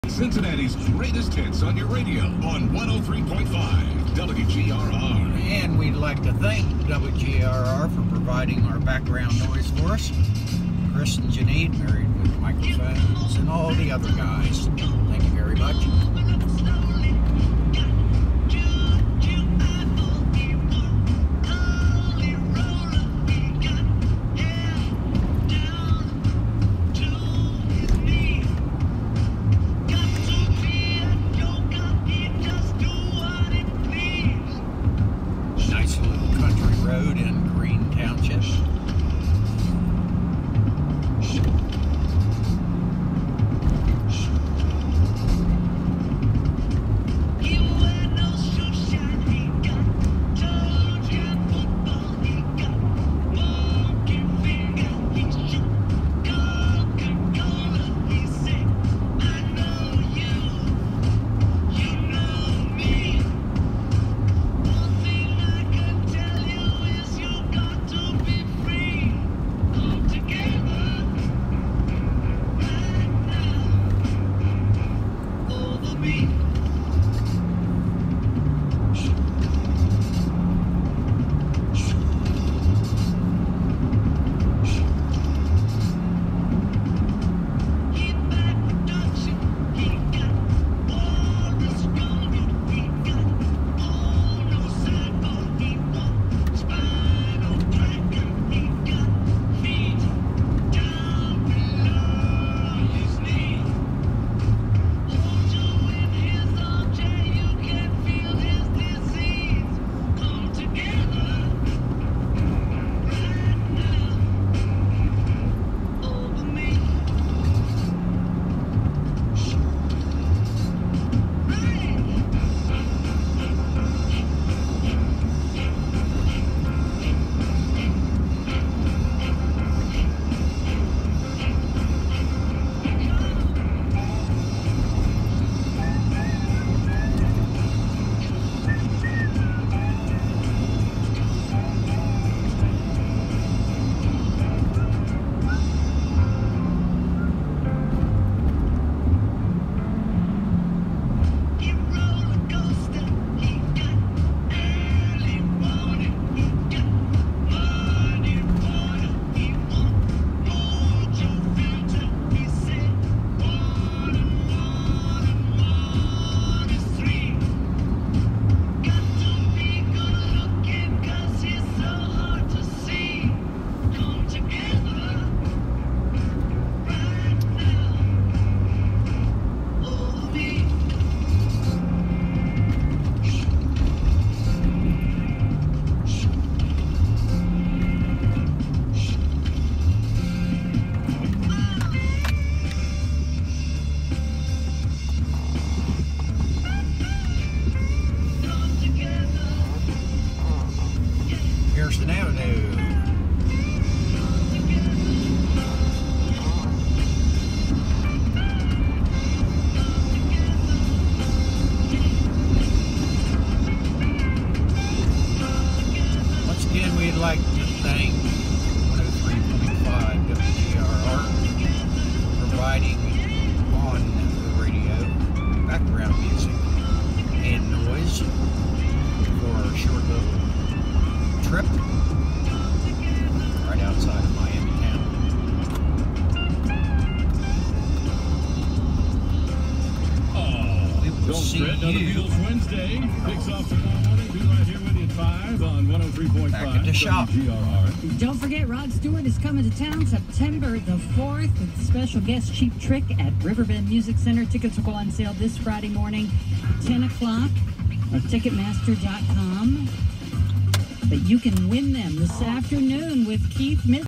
Cincinnati's greatest hits on your radio on 103.5 WGRR. And we'd like to thank WGRR for providing our background noise for us. Chris and Janine, married with microphones, and all the other guys. Thank you very much. Nice little country road in Green Township. Pearson Avenue. Once again, we'd like to thank 103.5 WGRR for providing on the radio background music and noise for our short little trip right outside of Miami town. Don't fret, another Beatles Wednesday. Kicks off tomorrow morning. Be right here with you at 5 on 103.5 Back at the shop. WGRR. Don't forget, Rod Stewart is coming to town September the 4th with special guest Cheap Trick at Riverbend Music Center. Tickets will go on sale this Friday morning, 10 o'clock, at Ticketmaster.com. But you can win them this afternoon with Keith Mitchell.